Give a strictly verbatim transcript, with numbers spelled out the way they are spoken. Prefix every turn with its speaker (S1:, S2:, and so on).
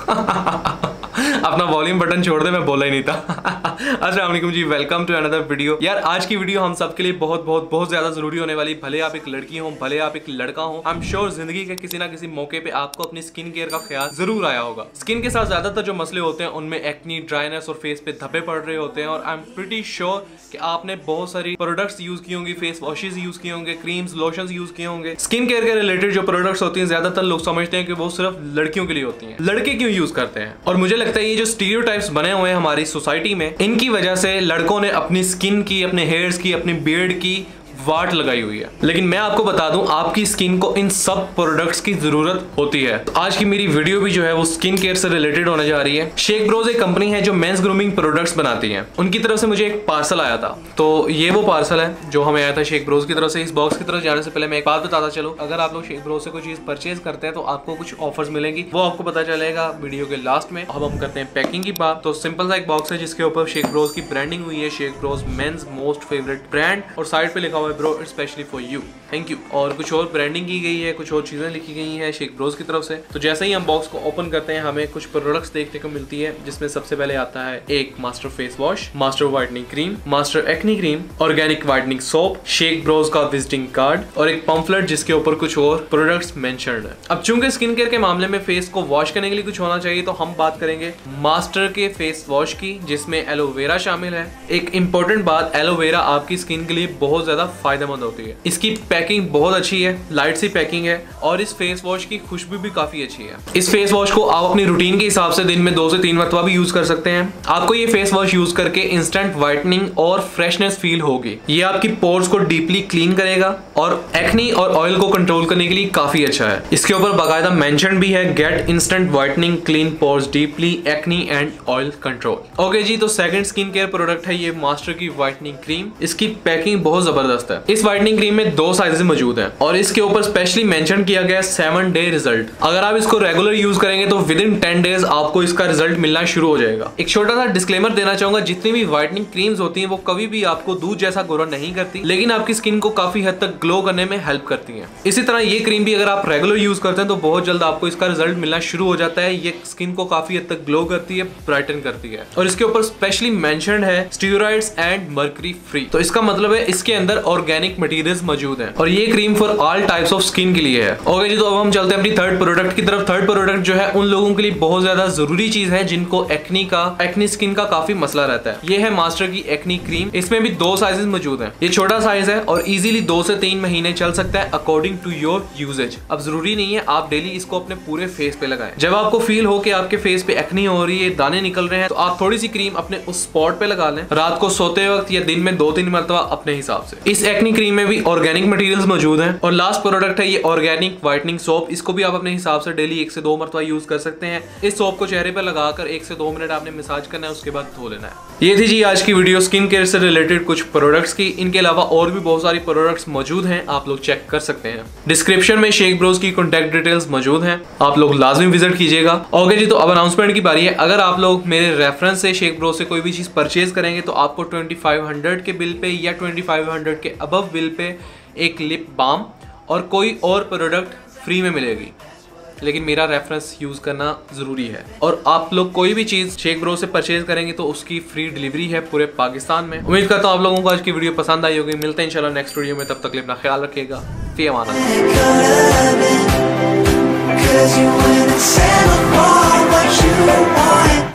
S1: अपना volume button छोड़ दे, मैं बोला ही नहीं था। अस्सलाम वालेकुम जी, वेलकम टू अनदर वीडियो। यार आज की वीडियो हम सबके लिए बहुत बहुत बहुत ज्यादा जरूरी होने वाली। भले आप एक लड़की हो, भले आप एक लड़का हो, आई एम श्योर जिंदगी के किसी ना किसी मौके पे आपको अपनी स्किन केयर का ख्याल जरूर आया होगा। स्किन के साथ ज्यादातर जो मसले होते हैं उनमें एक्नी, ड्राइनेस और फेस पे धब्बे पड़ रहे होते हैं। और आई एम प्रीटी श्योर कि आपने बहुत सारी प्रोडक्ट्स यूज किए होंगे, फेस वॉशेज यूज किए होंगे, क्रीम्स, लोशंस यूज किए होंगे। स्किन केयर के रिलेटेड जो प्रोडक्ट्स होती हैं ज्यादातर लोग समझते हैं कि वो सिर्फ लड़कियों के लिए होती हैं। लड़के क्यों यूज करते हैं? और मुझे लगता है ये जो स्टीरियोटाइप्स बने हुए हैं हमारी सोसाइटी में, इनकी वजह से लड़कों ने अपनी स्किन की, अपने हेयर्स की, अपनी बियर्ड की वाट लगाई हुई है। लेकिन मैं आपको बता दूं, आपकी स्किन को इन सब प्रोडक्ट्स की जरूरत होती है। तो आज की मेरी वीडियो भी जो है वो स्किन केयर से रिलेटेड होने जा रही है। शेक ब्रोज एक कंपनी है जो मेंस ग्रूमिंग प्रोडक्ट्स बनाती है। उनकी तरफ से मुझे एक पार्सल आया था, तो ये वो पार्सल है जो हमें आया था शेक ब्रोज की तरफ से। इस बॉक्स की तरफ जाने से पहले मैं एक बात बताता चलो, अगर आप लोग शेक ब्रोज से कोई चीज परचेज करते हैं तो आपको कुछ ऑफर्स मिलेंगी, वो आपको पता चलेगा वीडियो के लास्ट में। अब हम करते हैं पैकिंग की बात। तो सिंपल सा एक बॉक्स है जिसके ऊपर शेक ब्रोज की ब्रांडिंग हुई है, Shake Bros men's most favourite brand, और साइड पे लिखा हुआ है bro specially for you, thank you. और कुछ और ब्रांडिंग की गई है, कुछ और चीजें लिखी गई हैं शेक ब्रोज की तरफ से। तो जैसे ही हम बॉक्स को ओपन करते हैं हमें कुछ प्रोडक्ट्स देखने को मिलती है, जिसमें सबसे पहले आता है एक master face wash, master whitening cream, master acne cream, organic whitening soap, Shake Bros का विजिटिंग कार्ड और एक पम्फलेट जिसके ऊपर कुछ और प्रोडक्ट्स मेंशन्ड है। अब चूंकि स्किन केयर के मामले में फेस को वॉश करने के लिए कुछ होना चाहिए, तो हम बात करेंगे मास्टर के फेस वॉश की, जिसमें एलोवेरा शामिल है। एक इंपॉर्टेंट बात, एलोवेरा आपकी स्किन के लिए बहुत ज्यादा फायदेमंद होती है। इसकी पैकिंग बहुत अच्छी है, लाइट सी पैकिंग है, और इस फेस वॉश की खुशबू भी काफी अच्छी है। इस फेस वॉश को आप अपनी रूटीन के हिसाब से दिन में दो से तीन मरतबा भी यूज कर सकते हैं। आपको ये फेस वॉश यूज करके इंस्टेंट व्हाइटनिंग और फ्रेशनेस फील होगी। ये आपकी पोर्स को डीपली क्लीन करेगा और एक्नी और ऑयल को कंट्रोल करने के लिए काफी अच्छा है। इसके ऊपर बाकायदा मेंशन भी है, get instant whitening, clean pores, deeply acne and oil control. Okay जी, तो सेकंड स्किन केयर प्रोडक्ट है ये मास्टर की व्हाइटनिंग क्रीम। इसकी पैकिंग बहुत जबरदस्त है। इस व्हाइटनिंग क्रीम में दो साइजेस मौजूद हैं और इसके ऊपर स्पेशली मेंशन किया गया है सेवन डे रिजल्ट। अगर आप इसको रेगुलर यूज करेंगे तो विद इन टेन डेज आपको इसका रिजल्ट मिलना शुरू हो जाएगा। एक छोटा सा डिस्क्लेमर देना चाहूंगा, जितनी भी व्हाइटनिंग क्रीम्स होती हैं वो कभी भी आपको दूध जैसा गोरा नहीं करती, लेकिन आपकी स्किन को काफी हद तक ग्लो करने में हेल्प करती है। इसी तरह ये क्रीम भी अगर आप रेगुलर यूज करते हैं तो बहुत जल्द आपको इसका रिजल्ट मिलना शुरू हो जाता है। ये स्किन को काफी हद तक ग्लो करती है, ब्राइटन करती है, और इसके ऊपर स्पेशली मेंशन्ड है स्टीरॉइड्स एंड मर्करी फ्री। तो इसका मतलब है इसके अंदर ऑर्गेनिक मटेरियल्स मौजूद हैं और ये cream for all types of skin के लिए है। ओके जी, तो अब हम चलते हैं अपनी थर्ड प्रोडक्ट की तरफ। थर्ड प्रोडक्ट जो है उन लोगों के लिए बहुत ज्यादा जरूरी चीज है जिनको एक्नी का एक्नी स्किन का काफी मसला रहता है। ये है मास्टर की एक्नी क्रीम। इसमें भी दो साइजेस मौजूद हैं। ये छोटा साइज है और इजीली दो से तीन महीने चल सकता है अकॉर्डिंग टू योर यूजेज। अब जरूरी नहीं है आप डेली इसको अपने पूरे फेस पे लगाएं। जब आपको फील हो कि आपके फेस पे एक्नी हो रही है, दाने निकल रहे हैं, तो आप थोड़ी सी क्रीम अपने उस स्पॉट पे लगा लें, रात को सोते वक्त या दिन में दो तीन मरतबा अपने हिसाब से। इस एक्नी क्रीम में भी ऑर्गेनिक मटेरियल्स मौजूद हैं। और लास्ट प्रोडक्ट है ये ऑर्गेनिक व्हाइटनिंग सोप। इसको भी आप अपने हिसाब से डेली एक से दो मरतबा यूज कर सकते हैं। इस सोप को चेहरे पर लगाकर एक से दो मिनट आपने मसाज करना है, उसके बाद धो लेना है। ये थी जी आज की वीडियो स्किन केयर से रिलेटेड कुछ प्रोडक्ट्स की। इनके अलावा और भी बहुत सारी प्रोडक्ट्स मौजूद हैं, आप लोग चेक कर सकते हैं। डिस्क्रिप्शन में शेक ब्रोज की कॉन्टैक्ट डिटेल्स मौजूद हैं, आप लोग लाजमी विजिट कीजिएगा। ओके जी, तो अब अनाउंसमेंट की बारी है। अगर आप लोग मेरे रेफरेंस से शेक ब्रोज से कोई भी चीज परचेज करेंगे तो आपको ट्वेंटी फाइव हंड्रेड के बिल पे या ट्वेंटी फाइव हंड्रेड के अबव बिल पे एक लिप बाम और कोई और प्रोडक्ट फ्री में मिलेगी, लेकिन मेरा रेफरेंस यूज करना जरूरी है। और आप लोग कोई भी चीज शेक ब्रो से परचेज करेंगे तो उसकी फ्री डिलीवरी है पूरे पाकिस्तान में। उम्मीद करता हूँ आप लोगों को आज की वीडियो पसंद आई होगी। मिलते हैं इंशाल्लाह नेक्स्ट वीडियो में, तब तक अपना ख्याल रखिएगा। फी अमान अल्लाह।